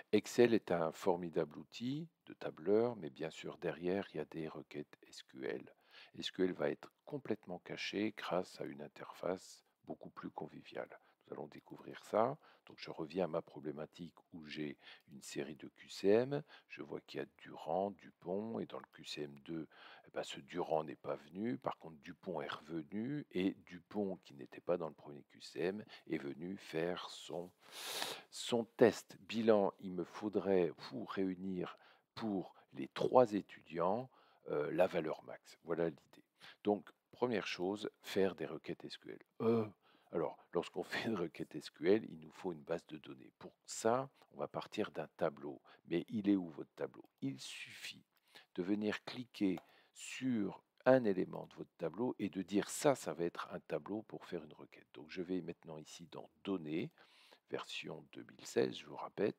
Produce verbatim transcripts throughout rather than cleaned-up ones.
Excel est un formidable outil de tableur, mais bien sûr derrière, il y a des requêtes S Q L. S Q L va être complètement caché grâce à une interface beaucoup plus conviviale. Nous allons découvrir ça. Donc je reviens à ma problématique où j'ai une série de Q C M. Je vois qu'il y a Durand, Dupont, et dans le Q C M deux, eh ben, ce Durand n'est pas venu. Par contre, Dupont est revenu, et Dupont, qui n'était pas dans le premier Q C M, est venu faire son son test bilan. Il me faudrait pour réunir pour les trois étudiants euh, la valeur max. Voilà l'idée. Donc, première chose, faire des requêtes S Q L. Euh, alors, lorsqu'on fait une requête S Q L, il nous faut une base de données. Pour ça, on va partir d'un tableau. Mais il est où votre tableau? Il suffit de venir cliquer sur un élément de votre tableau et de dire ça, ça va être un tableau pour faire une requête. Donc, je vais maintenant ici dans Données, version deux mille seize, je vous répète,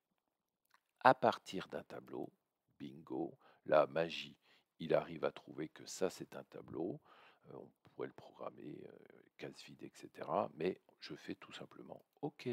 à partir d'un tableau, bingo, la magie, il arrive à trouver que ça c'est un tableau, euh, on pourrait le programmer, euh, case vide, et cetera. Mais je fais tout simplement OK.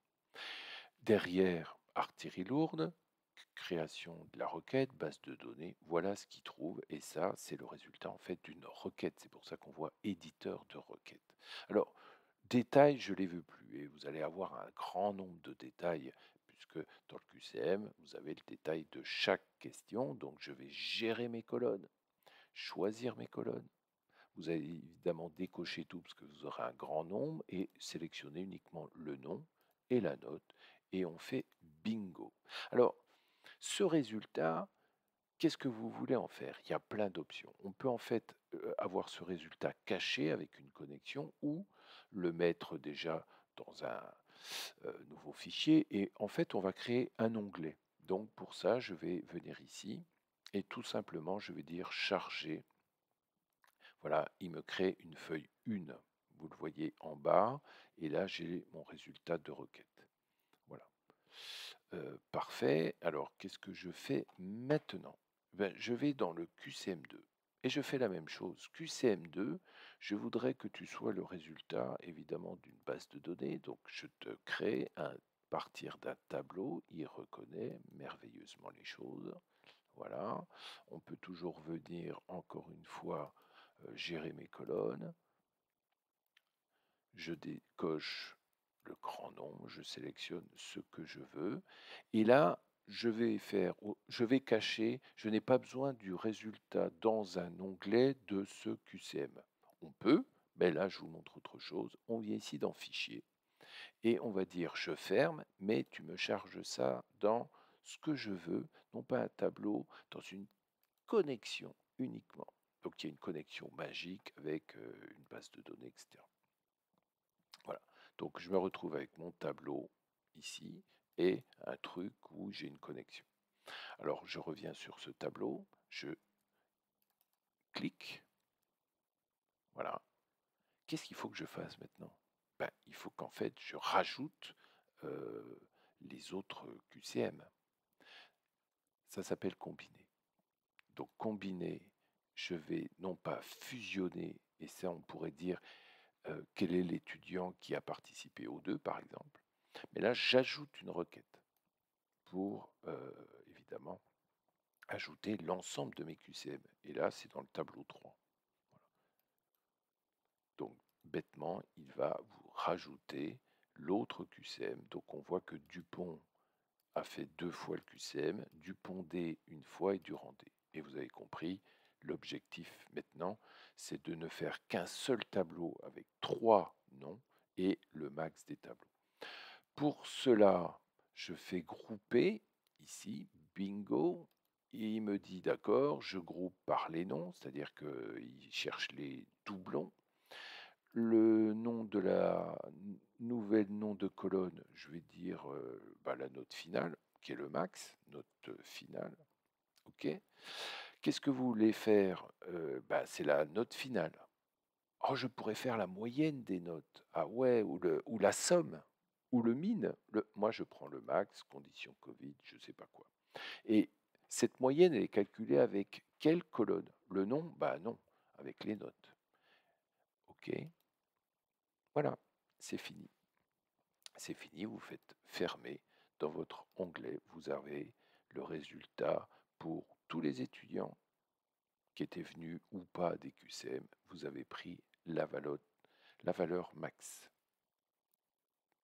Derrière, artillerie lourde, création de la requête, base de données, voilà ce qu'il trouve, et ça c'est le résultat en fait d'une requête. C'est pour ça qu'on voit éditeur de requête. Alors, détails, je ne les veux plus, et vous allez avoir un grand nombre de détails, puisque dans le Q C M, vous avez le détail de chaque question. Donc, je vais gérer mes colonnes, choisir mes colonnes. Vous allez évidemment décocher tout, parce que vous aurez un grand nombre, et sélectionner uniquement le nom et la note, et on fait bingo. Alors, ce résultat, qu'est-ce que vous voulez en faire? Il y a plein d'options. On peut en fait euh, avoir ce résultat caché avec une connexion, ou le mettre déjà dans un euh, nouveau fichier, et en fait on va créer un onglet. Donc pour ça, je vais venir ici et tout simplement je vais dire charger. Voilà, il me crée une feuille un. Vous le voyez en bas, et là j'ai mon résultat de requête. Voilà. Euh, parfait. Alors, qu'est-ce que je fais maintenant? Ben, je vais dans le Q C M deux et je fais la même chose. Q C M deux, je voudrais que tu sois le résultat, évidemment, d'une base de données. Donc, je te crée à partir d'un tableau. Il reconnaît merveilleusement les choses. Voilà. On peut toujours venir, encore une fois, euh, gérer mes colonnes. Je décoche le grand nombre, je sélectionne ce que je veux, et là, je vais faire, je vais cacher, je n'ai pas besoin du résultat dans un onglet de ce Q C M. On peut, mais là, je vous montre autre chose. On vient ici dans Fichier, et on va dire je ferme, mais tu me charges ça dans ce que je veux, non pas un tableau, dans une connexion uniquement. Donc il y a une connexion magique avec euh, une base de données, et cetera. Voilà. Donc je me retrouve avec mon tableau ici et un truc où j'ai une connexion. Alors je reviens sur ce tableau, je clique, voilà. Qu'est-ce qu'il faut que je fasse maintenant? Ben, il faut qu'en fait je rajoute euh, les autres Q C M. Ça s'appelle combiner. Donc combiner, je vais non pas fusionner, et ça on pourrait dire euh, quel est l'étudiant qui a participé aux deux par exemple, mais là j'ajoute une requête pour euh, évidemment ajouter l'ensemble de mes Q C M. Et là, c'est dans le tableau trois. Voilà. Donc, bêtement, il va vous rajouter l'autre Q C M. Donc, on voit que Dupont a fait deux fois le Q C M, Dupont D une fois et Durand D. Et vous avez compris, l'objectif maintenant, c'est de ne faire qu'un seul tableau avec trois noms et le max des tableaux. Pour cela, je fais grouper ici, bingo, et il me dit d'accord, je groupe par les noms, c'est-à-dire qu'il cherche les doublons. Le nom de la nouvelle nom de colonne, je vais dire euh, bah, la note finale, qui est le max, note finale. OK. Qu'est-ce que vous voulez faire? Euh, bah, c'est la note finale. Oh, je pourrais faire la moyenne des notes. Ah ouais, ou, le, ou la somme, ou le min. Le, moi, je prends le max, condition Covid, je ne sais pas quoi. Et cette moyenne, elle est calculée avec quelle colonne? Le nom? Bah non, avec les notes. OK, voilà, c'est fini. C'est fini, vous faites fermer. dans votre onglet, vous avez le résultat pour tous les étudiants qui étaient venus ou pas des Q C M. Vous avez pris la valeur, la valeur max.